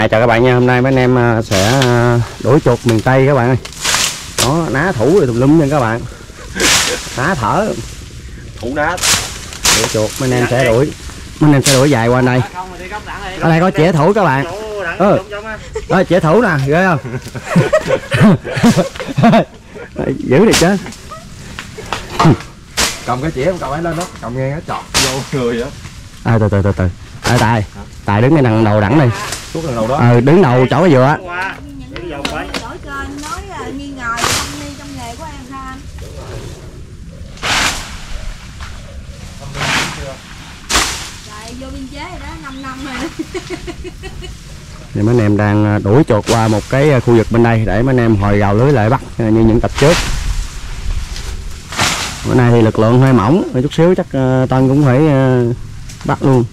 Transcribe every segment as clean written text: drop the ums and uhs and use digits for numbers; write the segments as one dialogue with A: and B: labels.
A: Chào các bạn nha, hôm nay mấy anh em sẽ đuổi chuột miền Tây các bạn ơi. Đó, ná thủ rồi tùm lum nha các bạn. Ná thở.
B: Thủ ná.
A: Đuổi chuột mấy anh em sẽ đuổi. Mấy anh em sẽ đuổi dài qua đây. Ở đây có chĩa thủ các bạn. Đó, chĩa thủ nè, ghê không? Giữ được chứ.
B: Cầm cái chĩa không cầm ấy lên đó, cầm nghe nó chọt vô người đó.
A: Từ. Tài đứng cái đằng đầu đẳng đi.
B: Xuống đằng đầu đó.
A: Đứng đầu chỗ cái dừa.
C: Đổi kênh nói nghi ngờ trong nghề của em ha anh. Rồi vô biên chế rồi đó, 5 năm rồi.
A: Thì mấy anh em đang đuổi chuột qua một cái khu vực bên đây để mấy anh em hồi gào lưới lại bắt như những tập trước. Bữa nay thì lực lượng hơi mỏng, chút xíu chắc Tân cũng phải bắt luôn.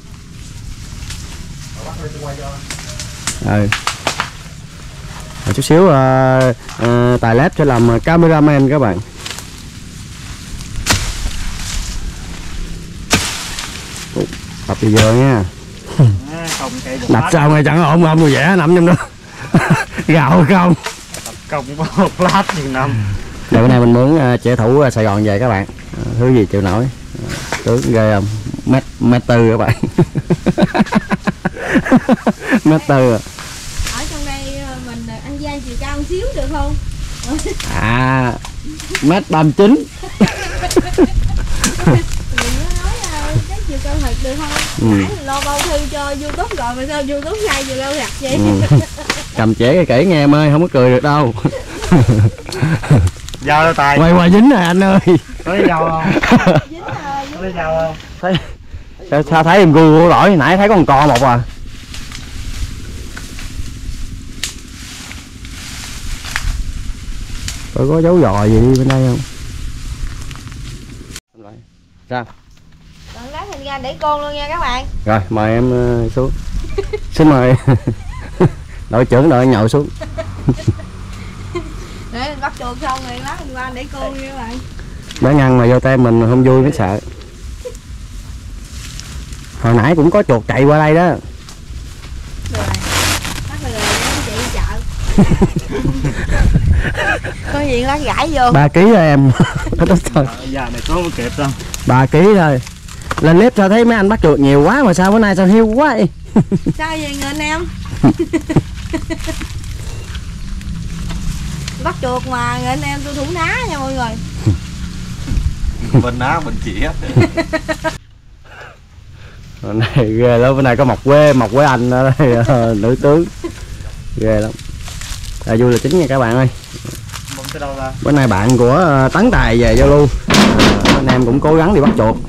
A: Chút xíu Tài Lép sẽ làm cameraman các bạn. Tập bây giờ nha. Đặt sao ngay chẳng ổn ông vẽ nằm trong đó. Gạo không.
B: Công một lát chừng năm.
A: Đây bữa nay mình muốn trẻ thủ Sài Gòn về các bạn. Thứ gì chịu nổi. Tướng ghê không? Mét tư các bạn. Mét tư à.
C: Ở trong đây mình ăn gian chiều cao một xíu được không?
A: Mét 39.
C: Đừng có nói cái chiều cao thật được không? Nãy mình lo bao thư cho YouTube rồi mà sao YouTube sai chiều cao thật vậy?
A: Cầm chẻ kỹ nghe em ơi, không có cười được đâu.
B: Dao đâu Tài.
A: Quay dính rồi anh ơi.
B: Có lấy dao không?
C: Dính rồi.
B: Có lấy dao không?
A: Sao thấy em gu lỗi nãy thấy có con cò một à. Có dấu giò gì bên đây không? Sao?
C: Còn lát mình ra để con luôn nha các bạn.
A: Rồi mời em xuống. Xin mời đội trưởng đội nhậu xuống.
C: Để mình bắt chuột xong rồi lát mình qua để con nha các bạn.
A: Bé ngăn mà vô tay mình không vui mới sợ. Hồi nãy cũng có chuột chạy qua đây đó.
C: Rồi, bắt rồi chạy đi chợ. Có gì lát gãi vô.
A: 3 kg thôi em. Thôi.
B: Giờ này có không kịp đâu.
A: 3 kg thôi. Lên clip sao thấy mấy anh bắt chuột nhiều quá mà sao bữa nay sao hiu quá vậy?
C: Sao vậy người anh em? Bắt chuột mà người anh em tôi thủ ná nha mọi người.
B: Bên ná bên chĩa.
A: Bữa nay ghê lắm, bữa nay có mọc quê anh ở đây, nữ tướng ghê lắm. Du lịch chính nha các bạn ơi. Bữa nay bạn của Tấn Tài về giao lưu, anh em cũng cố gắng đi bắt chuột.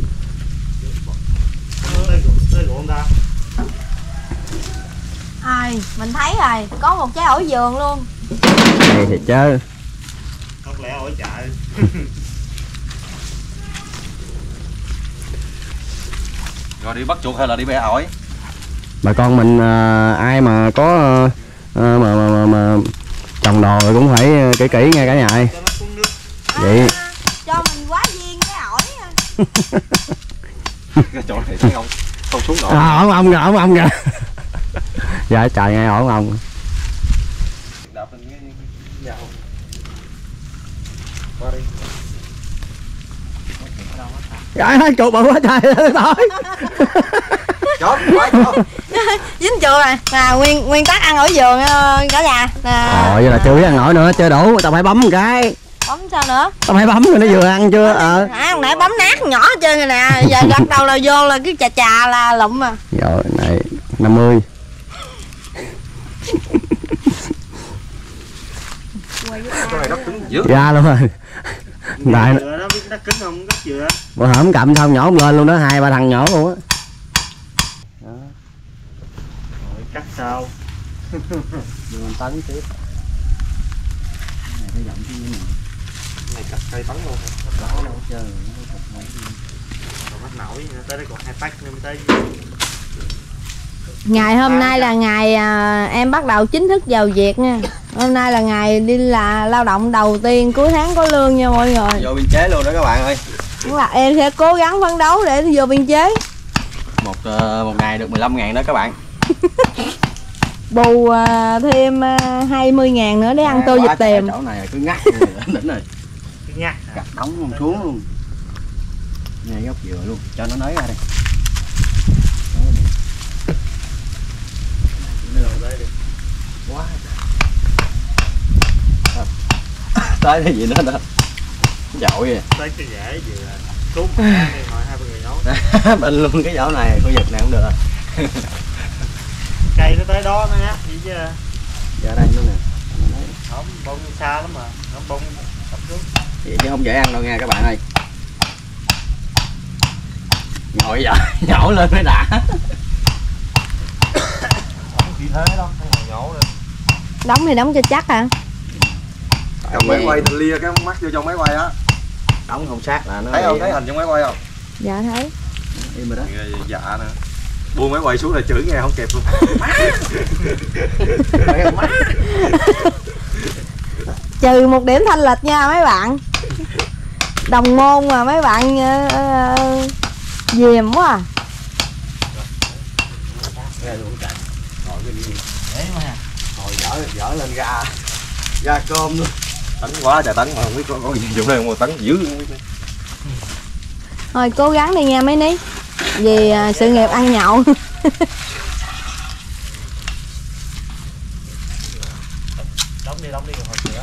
C: Mình thấy rồi, có một trái ổi vườn luôn.
A: Này thì chứ.
B: Không lẽ ổi chạy. Rồi đi bắt chuột hay là đi bẻ ổi?
A: Bà con mình ai mà có mà trồng đồ rồi cũng phải kỹ nghe cả nhà ơi. Vậy
C: cho mình quá viên cái ổi.
B: Cái chỗ này thấy không xuống nổi.
A: Ông kìa. Dạ trời nghe ổn ông.
B: Đạp lên cái dao. Qua đi.
A: Gãi thấy chuột bự quá trời thôi.
B: Chốt quá chốt.
C: Dính chuột rồi. Nè nguyên tắc ăn ổi vườn cả nhà.
A: Vậy là chưa biết ăn nổi nữa, chưa đủ, tao phải bấm một cái.
C: Bấm sao nữa?
A: Tao phải bấm rồi nó vừa ăn chưa?
C: Hồi nãy bấm nát nhỏ hết trơn rồi nè. Giờ đặt đầu là vô là cái chà là lụm à.
A: Rồi này 50.
B: Cái này đất cứng dữ.
A: Ra luôn rồi. Đại
B: Nó biết đất cứng không, đất dừa.
A: bữa hổm cầm xong nhỏ không lên luôn đó, 2-3 thằng nhỏ luôn á.
B: Rồi cắt sao?
A: Mình tấn tiếp.
B: Này cắt cây tấn luôn. Đỏ đâu chơi. Còn bắt nổi tới đây còn 2 pack nữa mới tới.
C: Ngày hôm nay là ngày em bắt đầu chính thức vào việc nha. Hôm nay là ngày đi là lao động đầu tiên cuối tháng có lương nha mọi người.
B: Vô biên chế luôn đó các bạn ơi.
C: Đúng là em sẽ cố gắng phấn đấu để vô biên chế.
A: Một ngày được 15.000 đó các bạn.
C: bù thêm 20.000 nữa để ăn tô vịt tiềm.
A: Chỗ này cứ ngắt đỉnh rồi.
B: Cứ ngắt.
A: Gặt đóng luôn xuống luôn. Ngay góc dừa luôn, cho nó nới ra đây. Quá. Tới cái gì đó đó. Dội vậy.
B: Tới cái dễ gì là cút đi ngồi 2-3 người nấu.
A: Bên luôn cái dạo này, khu vực này không được rồi.
B: Cây nó tới đó nó ngắt gì chứ.
A: Dạ đây luôn nè.
B: Không, bông xa lắm mà. Không bông tập xuống.
A: Vậy chứ không dễ ăn đâu nha các bạn ơi. Nhồi vậy, nhổ lên mới đã.
B: Không chỉ thế đâu, không ngồi nhổ lên.
C: Đóng thì đóng cho chắc hả?
D: Trong máy quay thành lia cái mắt vô trong máy quay á.
A: Đóng không sát là nó
D: Thấy không? Thấy hình trong máy quay không?
C: Dạ thấy.
A: Im rồi đó.
D: Dạ nè. Buông máy quay xuống là chửi nghe không kịp luôn.
C: Trừ 1 điểm thanh lịch nha mấy bạn. Đồng môn mà mấy bạn dìm quá à.
A: Dở lên ra cơm luôn.
D: Tấn quá trời tấn mà không biết có gì dụng đây mà tấn dữ.
C: Thôi cố gắng đi nha mấy ní. Vì sự nghiệp ăn nhậu.
B: Đóng đi rồi hồi sữa.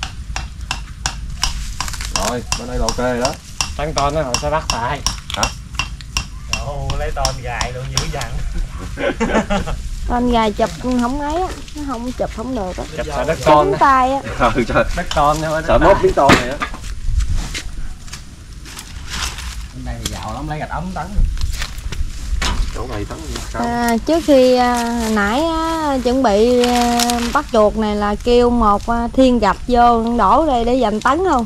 D: Rồi, bên đây là ok rồi đó.
B: Tăng ton nó hồi sẽ bắt tại.
D: Hả?
B: Ồ, lấy ton gài luôn dữ dằn.
C: Con gà chụp không ấy á, nó không chụp không được á.
B: Chụp sợ đất con.
C: Trúng tay á.
D: Trời.
B: Đất ton thôi.
D: Sợ mốt miếng ton này á.
A: Bên đây thì giàu lắm, lấy gạch ống tấn.
D: Chỗ này tấn
C: Trước khi nãy chuẩn bị bắt chuột này là kêu một thiên gạch vô đổ đây để dành tấn không?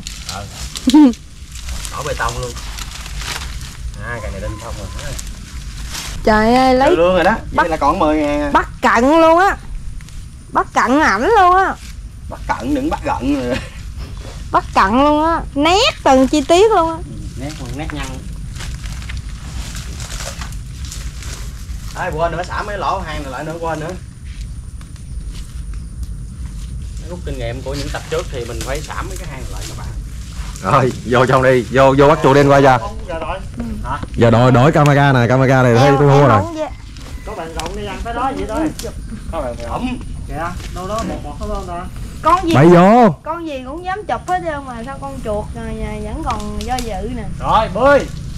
A: Đổ bê tông luôn. Cái này đinh xong rồi.
C: Trời ơi lấy
A: Lương rồi đó. Vậy là còn 10.000.
C: bắt cận luôn á. Bắt cận ảnh luôn á.
A: Bắt cận đừng bắt gận rồi.
C: Bắt cận luôn á, nét từng chi tiết luôn á.
A: Nét nhăn. Quên nữa, xả mấy lỗ hang này lại nữa, quên nữa. Rút kinh nghiệm của những tập trước thì mình phải xả mấy cái hang lại các bạn.
D: Rồi, vô trong đi, vô bắt chuột đen qua ra.
B: Giờ rồi.
D: Giờ đổi camera này thấy tôi thua rồi.
B: Có bạn rộng đi ăn tới đó vậy thôi. Có bạn rộng. Kìa, đâu đó một có không ta?
C: Con gì?
D: Bày vô.
C: Con gì cũng dám chụp hết trơn mà sao con chuột vẫn còn do dự nè.
B: Rồi, bơi.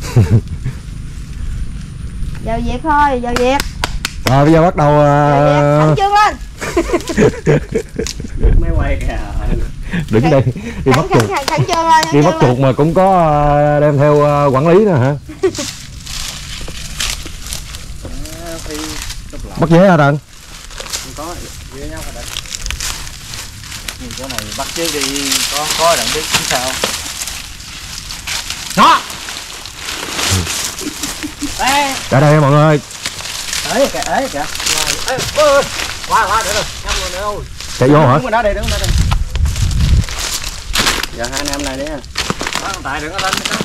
C: Vào việc thôi, vào việc.
D: Rồi bây giờ bắt đầu
C: Thẳng chân lên.
A: Máy quay kìa.
D: đứng đây đi bắt chuột.
C: Thẳng chân lên.
D: Đi bắt chuột mà cũng có đem theo quản lý nữa hả? Bắt dế hả Trần?
A: Không có, dễ nhau rồi đấy. Chỗ này bắt chứ đi có đặng biết sao. Đó.
D: Cả đây mọi người.
A: Ế kìa. Ôi. Qua để rồi. Nhắm luôn nữa ơi.
D: Chạy vô hả?
A: Đứng bên đó đây, đứng bên đây. Giờ hai anh em này đi ha.
B: Đó, tại đừng có lên đó.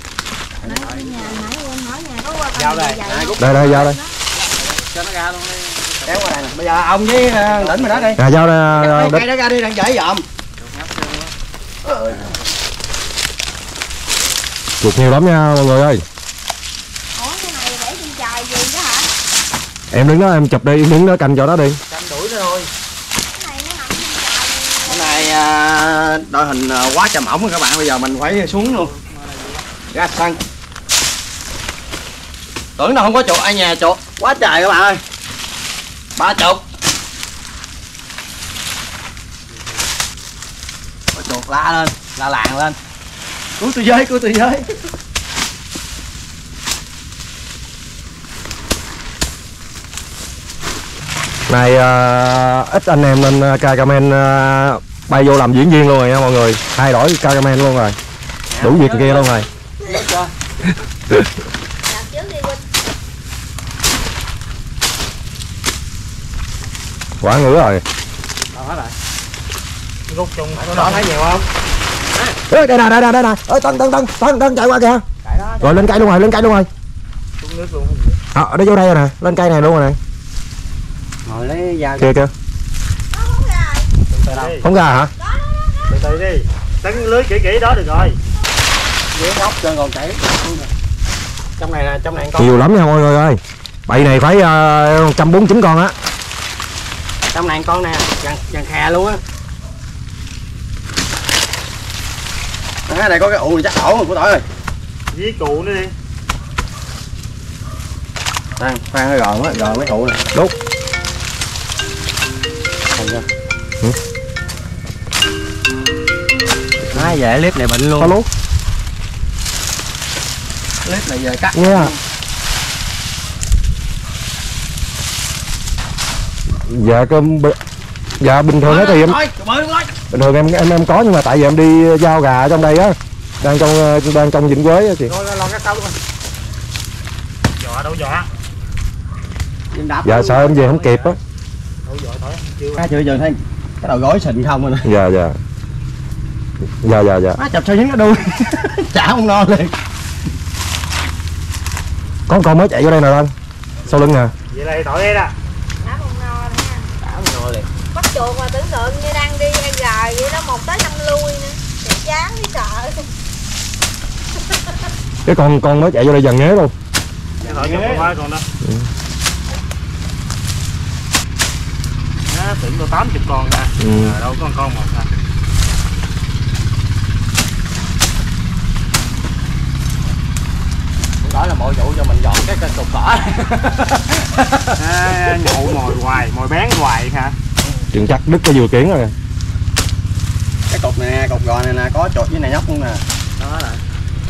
A: Giao đây.
D: Đây giao đây.
A: Cho nó ra luôn đi. Kéo qua đây nè. Bây giờ ông với đỉnh mình đó đi.
D: Giao đây.
A: Cây đó ra đi, đang dễ dòm.
D: Chuột nhiều lắm nha mọi người ơi.
C: Ủa cái này để trên trời gì đó hả?
D: Em đứng đó em chụp đi, đứng đó canh chỗ đó đi.
B: Canh đuổi nó thôi.
C: Cái này nó nằm trên trời.
A: Cái này đội hình quá trầm ổng rồi các bạn, bây giờ mình phải xuống luôn. Ra sân. Tưởng đâu không có chuột, ai nhà chuột quá trời các bạn ơi. 30. Có chuột la lên, la làng lên. Cứu tôi với.
D: Này ít anh em nên cameraman bay vô làm diễn viên luôn rồi nha mọi người. Thay đổi cameraman luôn rồi. Đủ việc kia luôn rồi. Quá ngứa rồi.
B: Đó lại. Rút chung đó thấy nhiều không?
D: Ê, đây nè. Ơi Tân chạy qua kìa. Rồi lên cây luôn rồi.
B: Xuống nước luôn.
D: Nó vô đây rồi nè, lên cây này luôn rồi nè.
A: Ngồi lấy dao
D: Kia kìa. Không ra hả?
B: Từ từ đi, tấn lưới kỹ kỹ đó được rồi.
A: dưới ốc trên còn chảy. Trong này là con
D: Nhiều lắm nha mọi người ơi. Bầy này phải 149 con á.
A: trong này con nè, dàn khè luôn á. Cái này có cái ụ này chắc ổn rồi của tỏi ơi.
B: Dí cụ nữa đi.
A: Khoan hơi gòn á, gòn mấy ụ này.
D: Đốt.
A: Về clip này bệnh luôn.
D: Alo.
A: Clip này về cắt.
D: Nghe à. Dạ bình thường á thì em bình thường em có, nhưng mà tại vì em đi giao gà ở trong đây á, đang trong Vĩnh Quế á chị.
B: Rồi lon cái sau luôn. Dọa đâu dọa.
D: Dạ sợ em về không kịp á.
B: Đâu dọa thôi.
A: Chưa giờ thấy cái đầu gối xịn không rồi nè.
D: Dạ.
A: Má chụp sao dính cái đuôi. Chả không no liền.
D: Có con mới chạy vô đây nè anh. Sau lưng nè.
B: Vậy đây tội đây nè.
C: Đã không no nữa nha. Đã không no liền. Bắt chuột mà tưởng tượng như đang đi ăn gà vậy đó, một tới năm lui nữa. Thì chán đi sợ.
D: Cái con mới chạy vô đây dần nghế luôn.
B: Cái tội cho con còn đó. Tưởng có 80 con nè. Đâu có con một à.
A: Đó là mỗi vụ cho mình dọn cái cục cỏ.
B: Nhậu mồi hoài, mồi bén hoài hả?
D: Chừng chắc đứt cái dừa kiển rồi.
A: Cái cục này nè, cục gò này nè, có chuột với này nhóc luôn nè. Đó là.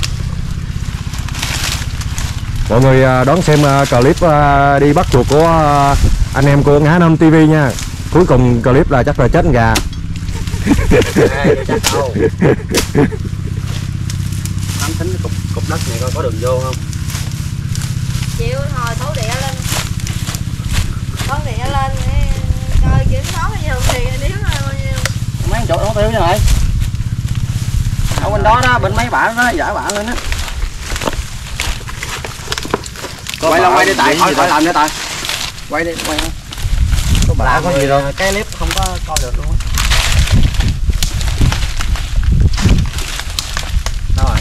D: Mọi người đón xem clip đi bắt chuột của anh em của Ngã Năm TV nha. Cuối cùng clip là chắc là chết con gà.
A: Chắc đâu. Nắm tính cái cục đất này coi có đường vô không.
C: Chịu hồi thấu địa lên. Thấu địa lên coi kiểm soát bao nhiêu thì nếu là bao nhiêu.
A: Mấy chỗ nó tiêu như vậy. Ở bên đó đó, bên mấy bạn đó, giải bạn lên á. Quay đi Tài, khỏi làm nữa Tài. Quay đi, quay. Có bà có gì đâu. Cái clip không có coi được luôn á. Đâu rồi?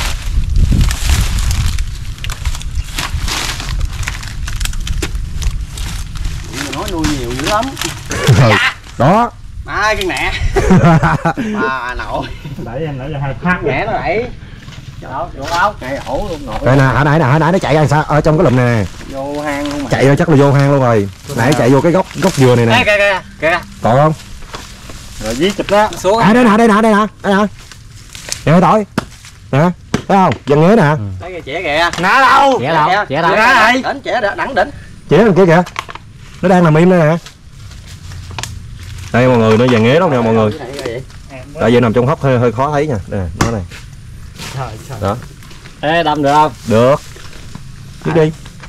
A: Nói nuôi nhiều dữ lắm.
D: Đó.
A: Ai cái nè. Bà nội.
B: Đẩy em nãy giờ 2 phát
A: Nhẹ nó đẩy. Đó, vô áo cây ổ luôn nội.
D: Đây nè, hồi nãy nó chạy ăn sao ở trong cái lùm này nè.
A: Vô hang luôn mà.
D: Chạy rồi chắc là vô hang luôn rồi. Nãy chạy vô cái gốc dừa này nè.
A: Kìa.
D: Còn không?
A: Rồi dí chụp đó xuống.
D: Đây nè. Nè tội. Nè, thấy không? Dần nghế nè.
A: Thấy kìa trẻ kìa.
B: Ná đâu?
A: Trẻ đâu? Trẻ đâu? Đỉnh trẻ đẳng đỉnh.
D: Trẻ đằng kia kìa. Nó đang nằm im đây nè. Đây mọi người, nó dàn nghế lắm nè mọi người. Tại vì nằm trong hốc hơi khó thấy nha. Nè, nó này.
B: Trời.
D: Đó.
A: Ê, đâm được không?
D: Được. Tiếp đi.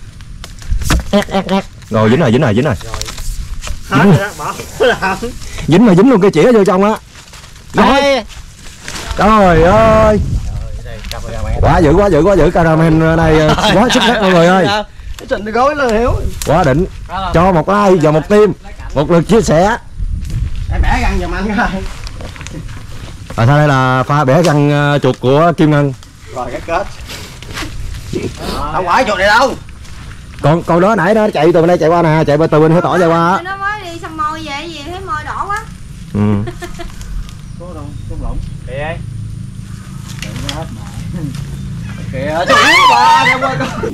D: Rồi dính rồi.
B: Hết rồi đó, bỏ làm.
D: Dính luôn cái chĩa vô trong á. Rồi. Trời ơi. Quá dữ caramel ở đây quá sức hết mọi người ơi.
A: Trình gối lên hiểu.
D: Quá đỉnh. Cho một like và một tim, một lượt chia sẻ.
A: Em bẻ răng giùm anh coi.
D: Sau đây là pha bẻ răng chuột của Kim Ngân.
A: Rồi cái kết. Đâu phải chuột này đâu.
D: Con đó nãy nó chạy từ bên đây chạy qua nè, chạy từ bên Hứa Tỏi chạy qua.
C: Nó mới đi xăm môi về gì thấy môi đỏ quá.
B: Có đâu, không lỏng. Kìa ấy. Hết mà.
A: Kìa, chú ba đem qua con.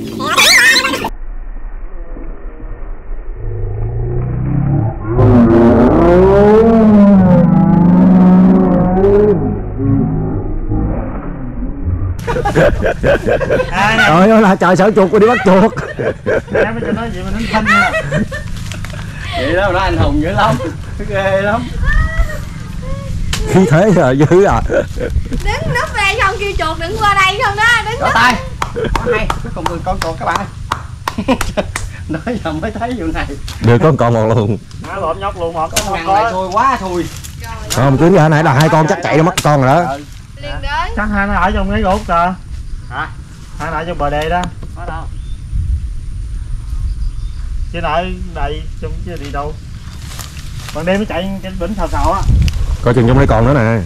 D: Trời ơi là trời sợ chuột, đi bắt chuột.
B: Em mới cho nói gì mà nín thanh nha.
A: Vậy đó nó anh hùng dữ lắm. Ghê lắm.
D: Khí thế là dữ à.
C: Đứng núp về xong kêu chuột đừng qua đây không đó, đứng
A: Có tay. Hay, cuối cùng con chuột các bạn. Nói giờ mới thấy vụ này.
D: Được con một luôn.
B: Nó lộn nhóc luôn một.
A: Con ngàn này thôi quá thôi.
D: Không, tính ra nãy là 2 con chắc chạy nó mất con rồi đó.
C: liền đến.
B: Chắc hai nó ở trong cái gỗ kìa. Hả? Hai nó ở trong bờ đê đó.
A: Có đâu.
B: Chứ đợi đây chung chứ đi đâu. Ban đêm nó chạy trên bỉnh xào xào á.
D: Coi chừng trong đây còn nữa nè.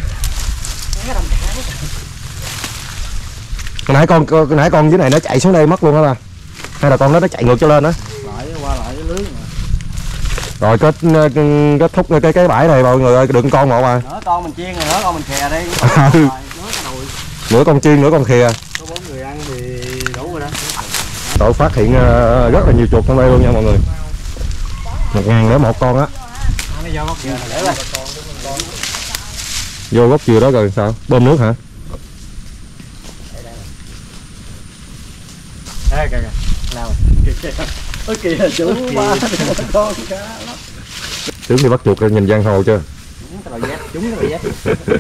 D: Hồi nãy con dưới này nó chạy xuống đây mất luôn hả ba? Hay là con nó chạy ngược cho lên á?
B: Lại qua lại cái lưới mà.
D: Rồi kết thúc cái bãi này mọi người ơi, đừng con một à.
A: Nữa con mình chiên rồi nữa con mình khè đi.
D: Nửa con chiên nửa con khìa.
B: Có 4 người ăn thì đủ rồi đó.
D: Đội phát hiện rất là nhiều chuột trong đây luôn nha mọi người. 1.000 để một con á.
B: Nó vô góc dừa này để lên.
D: Vô gốc dừa đó rồi sao? Bơm nước hả?
B: Ê kìa kìa. Nào.
A: Ôi kìa chú ba con cá lắm.
D: Tướng đi bắt chuột nhìn giang hồ chưa?
A: Chúng cái dép.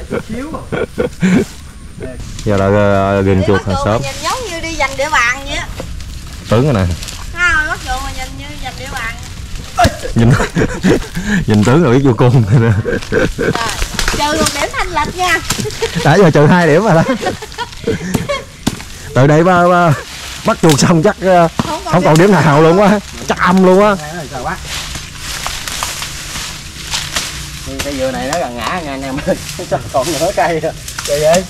D: Giờ là gần chuột hàng xóm.
C: Nhìn giống như đi giành địa bàn vậy á.
D: Tướng rồi nè.
C: Không, bắt chuột mà nhìn như giành địa bàn.
D: Nhìn nhìn tướng rồi biết vô cung nè.
C: Trừ một điểm thanh lịch nha.
D: Đã giờ trừ 2 điểm rồi đó. Từ đây ba bắt chuột xong chắc không còn điểm nào luôn quá, chắc âm luôn á.
A: Cây dừa này nó gần ngã nha anh em ơi. Còn nửa cây rồi. Trời ơi.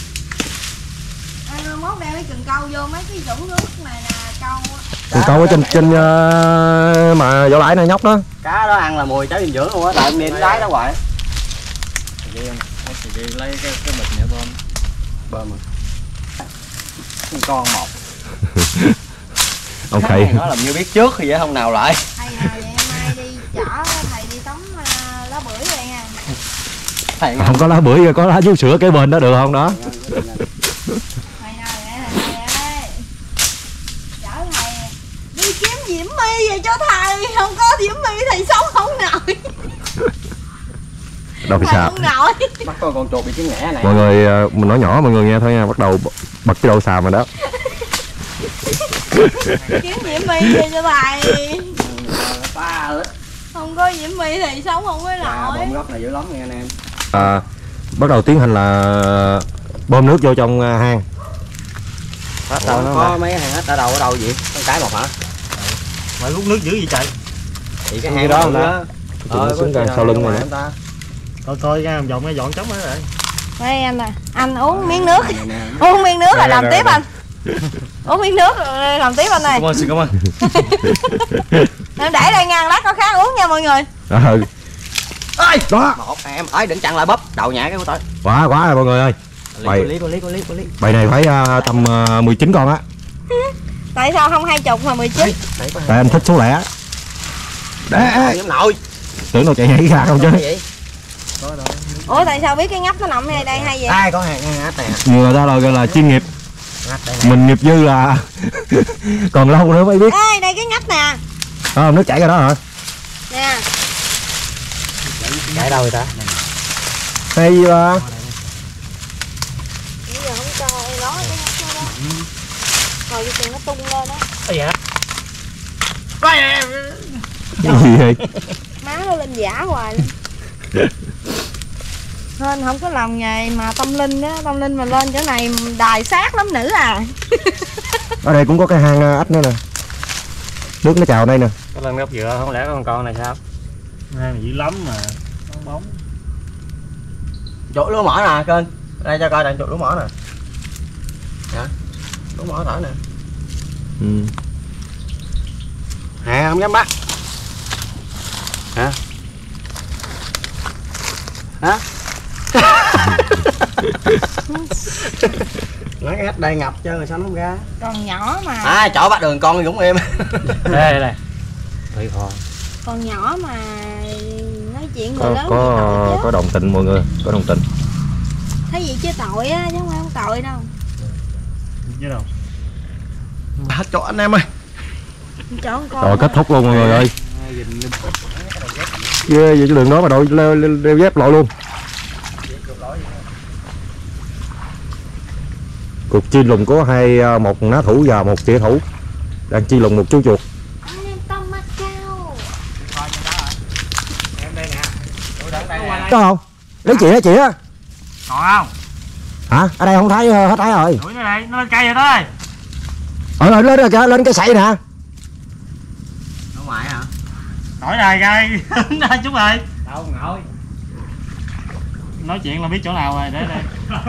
C: Anh mốt đeo cái cần câu vô mấy cái vũng nước này nè, câu.
D: Cần câu ở trên mà vỏ lãi này nhóc đó.
A: Cá đó ăn là mùi trái dinh dưỡng luôn á, tại em đi đáy đó hoài. Lấy cái bịch nữa bơm. Bơm rồi. Con một.
D: Ok.
A: Nó làm như biết trước thì vậy không nào lại.
C: Thầy nào vậy mai đi chở thầy đi tắm lá bưởi vậy nha.
A: Thầy
D: Không có lá bưởi, có lá vú sữa kế bên đó được không đó?
C: Thầy nào vậy thầy ơi. Chở thầy đi kiếm Diễm My về cho thầy, không có Diễm My thầy sống không nổi.
D: Đâu phải sao?
C: Không nổi.
A: bắt con chuột bị trứng nghẽ này.
D: Mọi người mình nói nhỏ mọi người nghe thôi nha, bắt đầu bật cái đầu xàm rồi đó.
C: Kiếm Diễm My về cho thầy.
A: Ba hết.
C: Không có Diễm My thì sống không có nổi.
A: Bơm gốc này dữ lắm nha anh em.
D: Bắt đầu tiến hành là bơm nước vô trong hang.
A: Hết đâu nó có mấy hàng hết ở đâu vậy? Con cái một hả?
B: Mà lúc nước dữ gì chạy.
A: Thì cái hang đó không đó.
D: Nó xuống ra sau lưng này nè.
B: Coi ra vòng nó dọn chóng hết rồi.
C: Đây anh nè, anh uống miếng nước. Uống miếng nước rồi làm tiếp anh. Uống miếng nước rồi làm tiếp anh này.
B: Xin cảm ơn.
C: Em để đây ngang lát có khác uống nha mọi người.
A: Ơi,
D: đó.
A: một em ấy đừng chặn lại bắp đầu nhả cái của tôi.
D: Quá rồi mọi người ơi. Bầy này phải tầm 19 con á.
C: Tại sao không 20 mà 19?
D: Tại anh thích số lẻ. Để
A: Giống nội.
D: tưởng đâu chạy nhảy ra không chứ.
C: Ủa tại sao biết cái ngắp nó nằm ngay đây hay vậy?
A: Ai có hàng ngắt nè.
D: Người ta là chuyên nghiệp. Mình nghiệp dư là còn lâu nữa mới biết.
C: Ê đây cái ngắp nè.
D: Nước chảy ra đó hả?
C: Nè.
A: Chạy đâu vậy ta?
D: Hay ba.
C: Bây giờ không cho em nói cái ngắp đó. Rồi cái chừng nó tung lên đó.
B: Cái gì hả?
D: Cái gì vậy?
C: Má nó lên giả hoài luôn. Nên không có làm nghề mà tâm linh á, tâm linh mà lên chỗ này đài sát lắm nữ à.
D: Ở đây cũng có cái hang ếch nữa nè. Nước nó trào đây nè.
B: Cái lần gốc dừa không lẽ có con này sao? Hang này dữ lắm mà. Bóng.
A: Chuột lúa mỏ nè kênh. Đây cho coi đàn chuột lúa mỏ nè. Hả? Lúa mỏ thở nè. Hà không dám bắt. Hả? Hả? Nói cái đây ngập chứ rồi sao nó không ra.
C: Còn nhỏ mà.
A: Chỗ bắt đường con Dũng em.
B: Đây. Thủy kho.
C: Còn nhỏ mà nói chuyện người lớn
D: Có đồng tình mọi người, có đồng tình.
C: Thấy gì chứ tội á, chứ không phải không tội đâu.
B: Chứ đâu.
A: Hết chỗ anh em ơi.
C: Chọn con.
D: Rồi kết thúc luôn mọi người ơi. Ghê vậy chứ đừng nói mà đội đeo dép lội luôn. Cuộc truy lùng có một ná thủ và một chĩa thủ đang truy lùng một chú chuột.
C: Anh em tông mắt cao.
B: Em đây nè.
D: Có không? Lấy chĩa chĩa.
B: Còn không?
D: Hả? Ở đây không thấy hết thấy rồi.
B: Đuổi nó đây, nó lên cây rồi đó.
D: Lên rồi kìa, lên cái sậy nè.
B: Nổi này gai ra chút rồi.
A: Đâu ngồi.
B: Nói chuyện là biết chỗ nào rồi, để đây.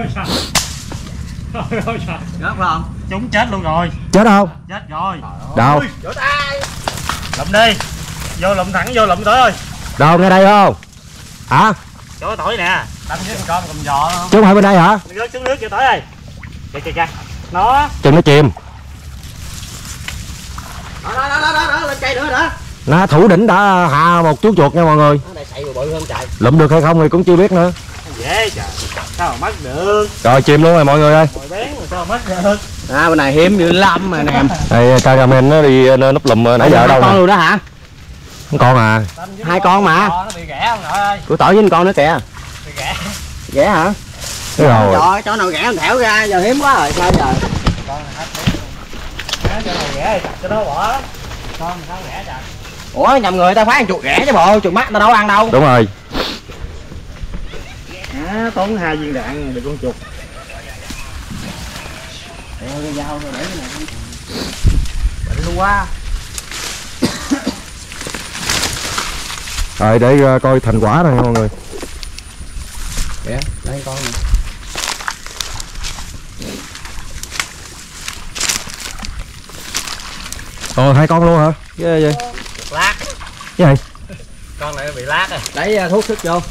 A: Rớt không?
B: Chúng chết luôn rồi.
D: Chết không?
B: Chết rồi.
D: Đâu?
B: Vỗ tay. Lụm đi. Vô lụm thẳng vô lụm tới ơi.
D: Đâu nghe đây không? Hả?
B: Chỗ tỏi nè. Đánh với con cầm giò không?
D: Chứ không phải bên đây hả?
B: Rớt xuống nước cho tới ơi. Kìa kìa. Nó.
D: Chừng nó chìm.
A: Đó, lên cây nữa đó.
D: Nó thủ đỉnh đã hạ một chú chuột nha mọi người.
A: Nó đây xậy bự hơn trời.
D: Lụm được hay không thì cũng chưa biết nữa.
B: Dễ trời. Sao mà mất được.
D: Rồi chìm luôn rồi mọi người ơi.
B: Ngồi bén mà sao mà mất được.
A: Bên này hiếm dữ lắm mà nè em.
D: Đây cameraman nó đi núp lùm nãy giờ ở đâu
A: con
D: nè.
A: luôn đó hả?
D: Con à.
A: Hai con mà.
B: Nó bị ghẻ không nội ơi.
A: Của tỏi với con nữa kìa.
B: Bị ghẻ.
A: Ghẻ hả?
D: Thế rồi.
A: Trời, chỗ nào ghẻ không thẻo ra, giờ hiếm quá rồi, sao giờ?
B: Con này hết tiếng. Chỗ nào ghẻ thì chặt cho nó bỏ. Con sao ghẻ trời.
A: Ủa nhầm người ta phá ăn chuột ghẻ chứ bộ, chuột mắt ta đâu ăn đâu.
D: Đúng rồi.
B: Tốn 2 viên đạn được con chuột.
A: Cái dao để cái này. Bệnh luôn quá.
D: Rồi để coi thành quả này mọi người.
A: Kìa, đây con này.
D: Hai con luôn hả? Cái gì?
B: Lát.
D: Cái gì?
B: Con này bị lát rồi.
A: Lấy thuốc sức vô.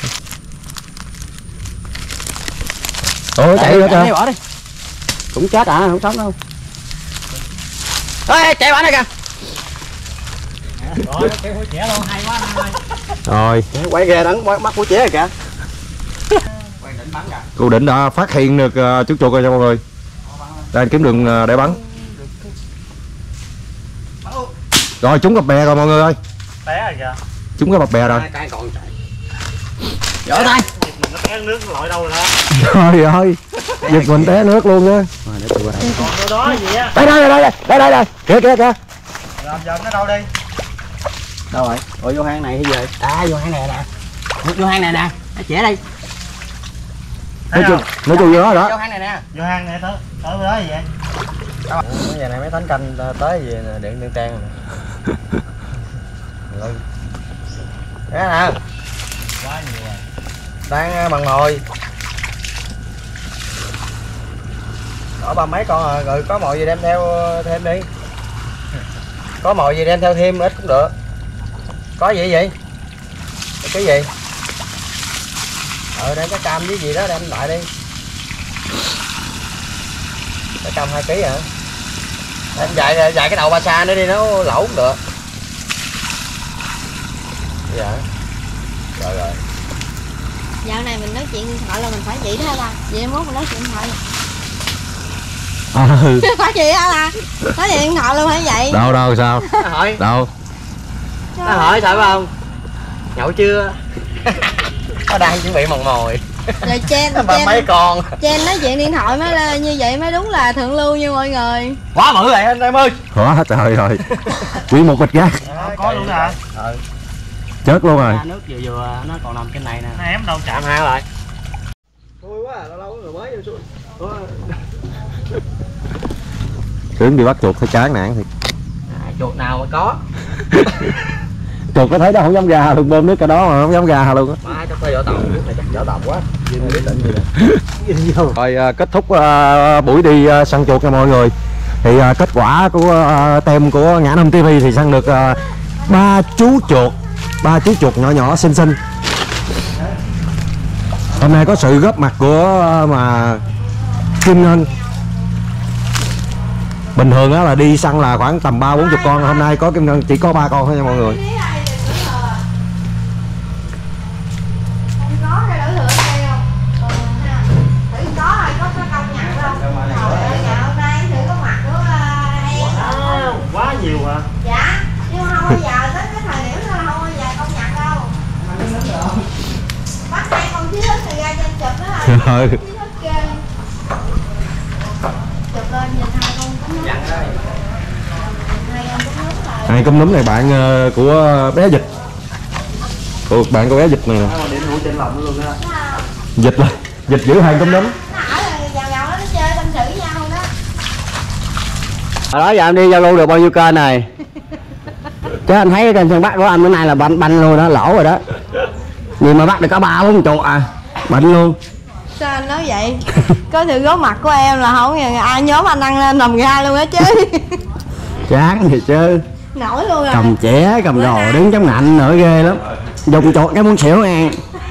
D: Chạy nữa kìa.
A: Bỏ đi. Cũng chết à, không sống đâu. Ê, chạy bỏ này kìa.
B: Rồi, kéo hũ chẻ luôn, hay quá anh ơi.
D: Rồi.
A: Quay kìa, đắng mắt của chế rồi kìa. Quay đỉnh bắn kìa.
D: Cô Định đã phát hiện được chú chuột rồi nha mọi người. Đang kiếm đường để bắn. Rồi trúng cặp bè rồi mọi người ơi.
B: Té rồi kìa.
D: Trúng cái bập bè rồi.
A: Cái còn chạy. Vỗ tay.
B: Mình nó té nước lội đâu rồi đó.
D: Trời ơi. Giật mình té nước luôn á.
A: Rồi để tôi qua đây.
B: Còn đâu đó gì á.
D: Đây. Kìa.
B: Làm giờ nó đâu đi.
A: Đâu rồi? Ủa vô hang này hay về? À vô hang này nè. Vô hang này nè. Nó trẻ đây.
D: Nó chui vô đó
A: Vô
D: đó.
A: hang này nè.
B: Vô hang này tới đó gì vậy?
A: Cái giờ này mấy tánh canh tới về điện Tiên Trang rồi. Thế nè.
B: Quá nhiều rồi.
A: Đang bằng mồi. Có ba mấy con rồi, có mồi gì đem theo thêm đi. Có mồi gì đem theo thêm ít cũng được. Có gì vậy? Cái gì? Đem cái cam với gì đó đem lại đi. Cái cam 2 kg hả? Đem dài cái đầu ba sa nữa đi, nó lẩu cũng được. Dạ. Rồi.
C: Dạo này mình nói chuyện điện thoại là mình phải vậy đó ta. Vậy mốt mình nói chuyện điện thoại. Phải vậy hả ta? Nói chuyện điện thoại luôn phải vậy.
D: Đâu sao?
A: Nó hỏi.
D: Đâu?
A: Nó hỏi sao phải không? Nhậu chưa? Nó đang chuẩn bị mòn mồi.
C: Rồi Chen
A: Mấy con.
C: Chen nói chuyện điện thoại mới là như vậy mới đúng là thượng lưu nha mọi người.
A: Quá bự rồi anh em ơi.
D: Quá hết trời rồi. Nguyên một bịch rác.
B: Có luôn hả?
D: Chết luôn rồi.
A: Nước vừa nó còn nằm trên này nè.
B: Nó ém đâu chạm.
A: Chạm hang lại. Vui quá, lâu rồi mới vô xuống.
D: Tưởng đi bắt chuột thấy chán nản thiệt.
A: Chuột nào mà có.
D: Chuột có thấy nó không dám ra luôn, bơm nước cả đó mà không dám ra luôn á.
A: Má chắc phải vỏ tàu, này chắc vỏ tàu quá.
D: Rồi kết thúc buổi đi săn chuột nha mọi người. Thì kết quả của tem của Ngã Năm TV thì săn được 3 chú chuột nhỏ xinh xinh. Hôm nay có sự góp mặt của Kim Ngân. Bình thường á là đi săn là khoảng tầm 30-40 con, hôm nay có Kim Ngân chỉ có 3 con thôi nha mọi người.
B: Quá nhiều hả?
C: Dạ, nhưng không bao giờ tới cái thời điểm đó là không bao giờ công nhận đâu. Bắt hai con chí thức thì ra trên chụp đó là chí thức ghê. Chụp lên nhìn hai con cũng nước. Hai con cũng nước rồi.
D: Hai cúm núm này bạn của bé Dịch. Bạn của bé Dịch này nè.
B: Điện hũ trên lòng luôn đó.
D: Dịch là Dịch giữ hai cúm núm.
C: Nó ở gào nó chơi tâm sự nhau đó.
A: Hồi đó giờ em đi giao lưu được bao nhiêu kênh này? Chứ anh thấy trên sân bắt của anh bữa nay là banh luôn đó, lỗ rồi đó. Nhưng mà bắt được có 3-4 chuột à, bệnh luôn.
C: Sao anh nói vậy? Có sự góp mặt của em là không ai nhóm anh ăn lên nằm ra luôn á chứ.
A: Chán thì chứ.
C: Nổi luôn rồi.
A: Cầm chẻ, cầm đồ đứng chống nạnh nữa ghê lắm. Dùng chuột cái muốn xỉu nghe.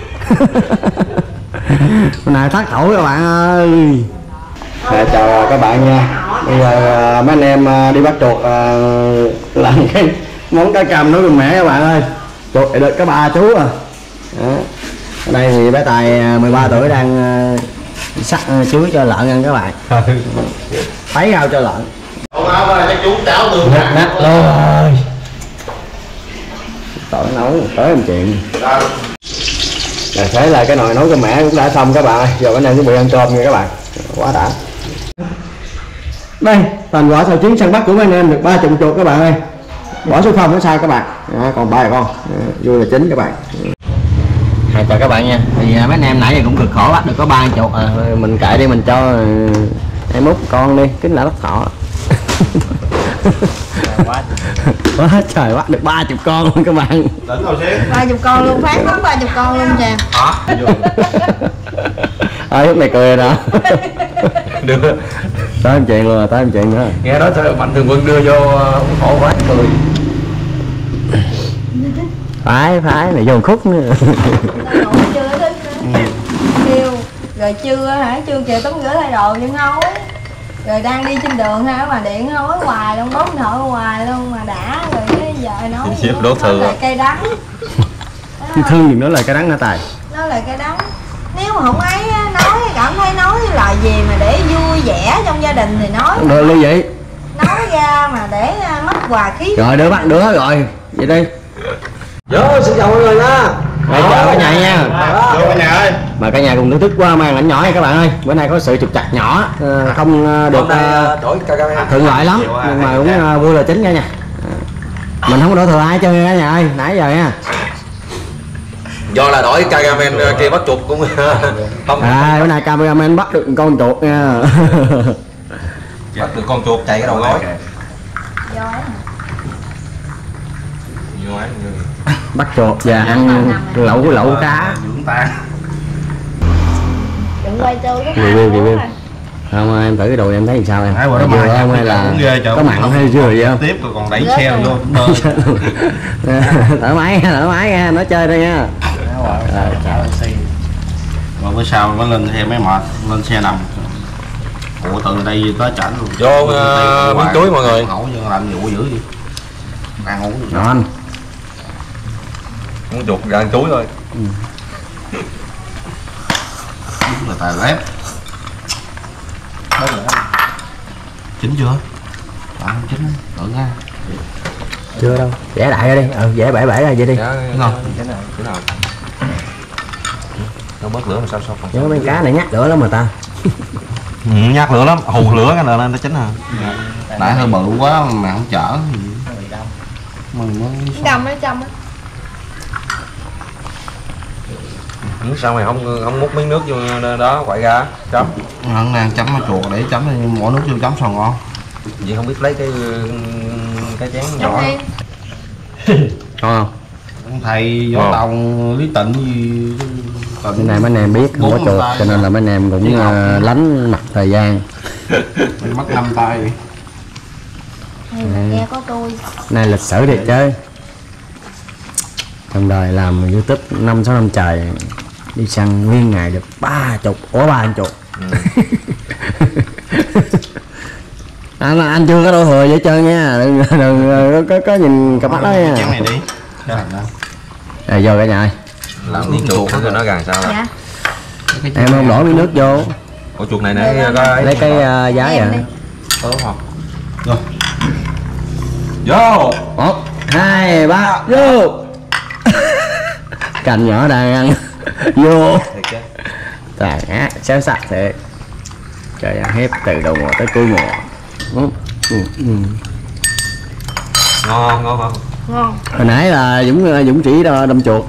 A: Hôm nay thắt thổi các bạn ơi. Chào các bạn nha. Bây giờ mấy anh em đi bắt chuột làm cái món cá cam nấu cùng mẹ các bạn ơi. Chuột được có 3 chú à. Đó. Ở đây thì bé Tài 13 tuổi đang sắc chuối cho lợn ăn các bạn. Thấy rau cho lợn.
B: Cái chú cháo tương
A: Nát luôn rồi. Tội nấu tới em chuyện. Là thế là cái nồi nấu cho mẹ cũng đã xong các bạn ơi. Giờ bữa nay chuẩn bị ăn cơm nha các bạn. Quá đã. Đây, thành quả sau chuyến săn bắt của mấy anh em được 30 chuột các bạn ơi. Bỏ số 0 nó sao các bạn. Còn 3 con. Vui là chính các bạn. Chào các bạn nha. Thì mấy anh em nãy giờ cũng cực khổ bắt được có 3 chuột à. Mình kệ đi, mình cho em út con đi, kính là đất thọ. Quá trời, bắt được 30 con luôn các bạn.
C: 30 con luôn, phát bắn 30 con luôn kìa.
A: Lúc này cười rồi đó. Được. Tới em chuyện luôn rồi, tới em chuyện nữa.
D: Nghe đó sao Mạnh Thường Quân đưa vô khổ quá cười.
A: Phải này vô khúc nữa.
C: Chưa thích nữa. Kêu rồi chưa hả, chưa kêu tấm rửa thay đồ nhưng hối. Rồi đang đi trên đường ha mà điện hối hoài luôn, bấm điện thoại hoài luôn mà đã rồi cái giờ nói là cây đắng.
A: Thương gì nữa là cái đắng hả Tài?
C: Nó là cái đắng. Nếu mà không ấy nói cảm thấy nói lời gì mà để vui vẻ trong gia đình thì nói.
A: Không được luôn vậy.
C: Nói ra mà để mất hòa khí.
A: Rồi đứa bắt đứa rồi. Vậy đi.
D: Vô, xin chào mọi người nha.
A: Rồi chào cả nhà nha.
B: Vô cả nhà ơi.
A: Mà cả nhà cùng thưởng thức qua màn ảnh nhỏ nha các bạn ơi. Bữa nay có sự trục trặc nhỏ, không được thuận lợi lắm, nhưng mà cũng vui là chính cả nhà. Mình không có đổ thừa ai chơi cả nhà ơi, nãy giờ nha.
D: Do là đổi cameraman kia bắt chuột cũng không.
A: Bữa nay cameraman bắt được con chuột nha.
D: Bắt được con chuột chạy cái đầu gói.
A: Bắt chuột và ăn lẩu cá.
C: Đừng quay trâu cái
A: Review. Không em thử cái đồ em thấy làm sao em. Vừa không hay là có mặn hay chưa vậy không?
B: Tiếp rồi còn đẩy xe vô.
A: Thoải mái nha, nói chơi thôi nha.
B: Rồi bữa sau mới lên xe mới mệt, lên xe nằm. Ủa từ đây tới chảnh luôn.
D: Vô miếng chuối mọi người.
B: Ngủ nhưng làm vụ dữ gì. Ăn uống được.
A: Ngon.
D: Muốn chuột ra ăn chuối thôi.
B: Đúng là tài lép. Chín chưa? Không chín, tự ra.
A: Chưa đâu. Vẽ đại ra đi. Vẽ bể ra vậy đi.
B: Ngon.
D: Cái nào? Nó bớt lửa mà sao không?
A: Nhớ mấy cá này nhắc lửa lắm mà ta.
B: Nhắc lửa lắm, hù lửa cái nên nó chín à. Nãy hơi bự quá mà không chở.
C: Đầm ở trong á.
D: Sao mày không múc miếng nước vô đó quậy ra chấm.
B: Hắn đang chấm chuột để chấm bỏ nước vô chấm sao ngon.
D: Vậy không biết lấy cái chén nhỏ.
A: Ngon
B: không? Thầy Võ Tòng, Lý Tịnh gì
A: cái này mấy anh em biết không có chuột cho nên là mấy anh em cũng lánh mặt thời gian.
B: Mình mất 5 tay.
C: Nghe có tôi.
A: Này lịch sử thiệt chơi. Trong đời làm YouTube 5-6 năm trời đi săn nguyên ngày được 30 chuột. Anh chưa có đổ thừa vậy trơn nha, đừng có nhìn cặp mắt đó nha.
B: Chén này đi.
A: Rồi vô cả nhà ơi.
D: Làm miếng chuột cho nó gàn sao?
C: Dạ.
A: Em không đổ miếng nước vô.
D: Ủa chuột này nãy
A: lấy cái giá vậy.
B: Tốt không?
D: Rồi. Vô.
A: 1, 2, 3 vô. Cành nhỏ đang ăn. Vô. Tàn ác xéo sạch thiệt. Trời ăn hép từ đầu mùa tới cuối mùa.
D: Ngon.
A: Hồi nãy là Dũng chỉ đâm chuột.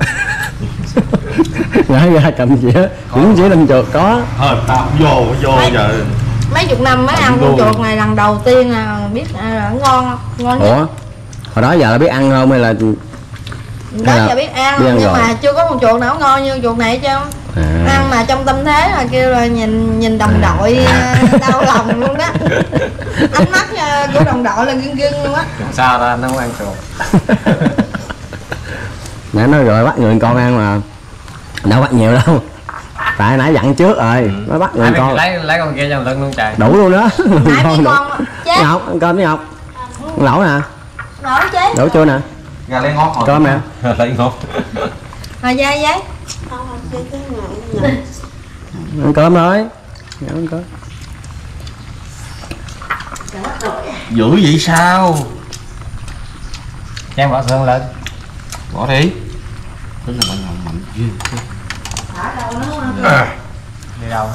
A: Nói ra cầm dĩa Dũng chỉ đâm chuột có.
B: Thôi tao vô giờ.
C: Mấy chục năm mới ăn con chuột này lần đầu tiên là biết là ngon không? Ngon nhất.
A: Ủa Hồi đó giờ là biết ăn không hay là
C: Đó giờ biết ăn,
A: biết ăn
C: nhưng
A: rồi.
C: mà chưa có một chuột nào ngon như chuột này chứ. Ăn mà trong tâm thế là kêu là nhìn đồng đội đau lòng luôn đó. Ánh mắt của đồng đội là gưng gưng luôn á.
B: Sao ra nó không ăn chuột.
A: Nãy nói rồi bắt người con ăn mà đâu bắt nhiều đâu, tại nãy dặn trước rồi nó bắt người con
B: lấy con kia cho lưng luôn trời.
A: đủ luôn đó.
C: Nãy mấy
A: đủ.
C: con chết.
A: Ngọc ăn cơm với Ngọc, lẩu nè,
C: Nổi chết.
A: đủ chưa nè,
B: Gà lấy ngót rồi.
A: cơm nè,
B: Lấy ngót.
C: Rồi dây giấy.
A: ăn cơm thôi, ăn cơm.
B: Dữ vậy sao? Cho em bỏ xương lên. Bỏ đi. Tính là bạn mạnh ghê. Đi đâu?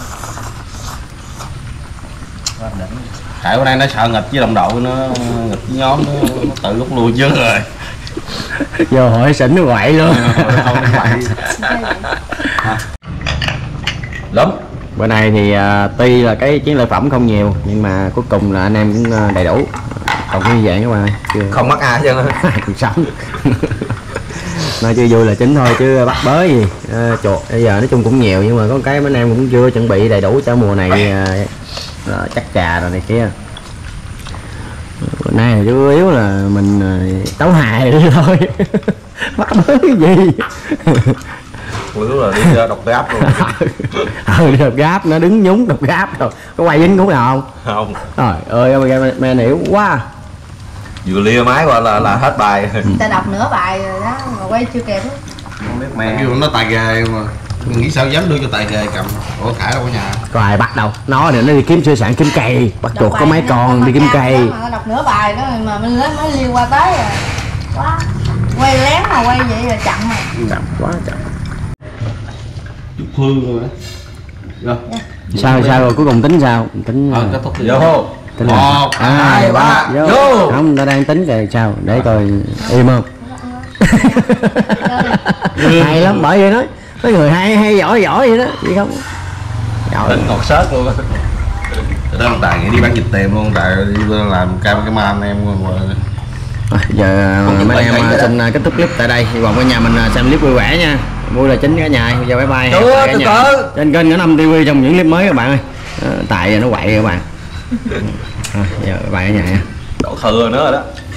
B: Tại bữa nay nó sợ nghịch với đồng đội, nó nghịch với nhóm, nó tự rút lui chứ rồi.
A: Vô hỏi xỉn nó quậy luôn.
B: Lắm.
A: Bữa nay thì tuy là cái chiến lợi phẩm không nhiều nhưng mà cuối cùng là anh em cũng đầy đủ, còn cái dạng các bạn chưa
B: Không mắc ai chứ.
A: cuộc sống. Nói chưa vui là chính thôi chứ bắt bới gì chuột bây giờ nói chung cũng nhiều, nhưng mà có cái mấy anh em cũng chưa chuẩn bị đầy đủ cho mùa này, chắc trà rồi này kia. Bữa nay là chủ yếu là mình tấu hài đi thôi. Bắt bới cái gì.
B: Chủ yếu là đi độc gáp luôn.
A: Đi đập gáp, nó đứng nhúng đập gáp rồi có quay dính cũng nào không.
B: Không.
A: Trời ơi mẹ hiểu quá.
B: Vừa lia máy qua là hết bài.
C: Ta đọc nửa bài rồi đó mà quay chưa kịp.
B: Không biết mẹ.
E: Kêu nó tài nghề mà mình nghĩ sao dám đưa cho tài nghề cầm. Ủa Khải đâu có nhà.
A: Có ai bắt đâu, nó thì nó đi kiếm sơ sản kiếm cây, bắt chuột có mấy con đi kiếm cây.
C: Mà đọc nửa bài đó mà mình lấy mới liêu qua tới à. Quá. Quay lén mà quay vậy là chậm rồi.
A: Chậm quá chậm.
E: Chút hương rồi
A: Sao rồi cuối cùng tính sao? Tính
E: kết thúc
B: Vô.
A: tính
E: 1, 2, 3
A: vô. Không, nó đang tính rồi sao? Để coi im không? Hay lắm, bởi vậy nói có người hay giỏi vậy đó, vậy không? Giỏi.
B: Tính ngọt sớt luôn.
E: Đó là Tài nghĩ đi bán vịt tiệm luôn, Tài đi làm cameraman anh em rồi.
A: Giờ mấy em xin kết thúc clip tại đây, hy vọng cả nhà mình xem clip vui vẻ nha, vui là chính cả nhà. Giờ bye bye.
B: Chưa,
A: Cả
B: từ
A: nhà.
B: từ.
A: Trên kênh Ngã Năm TV trong những clip mới các bạn ơi. Tại nó quậy các bạn. Giờ bye bye cả nhà nha.
B: Đổ thừa nữa rồi đó.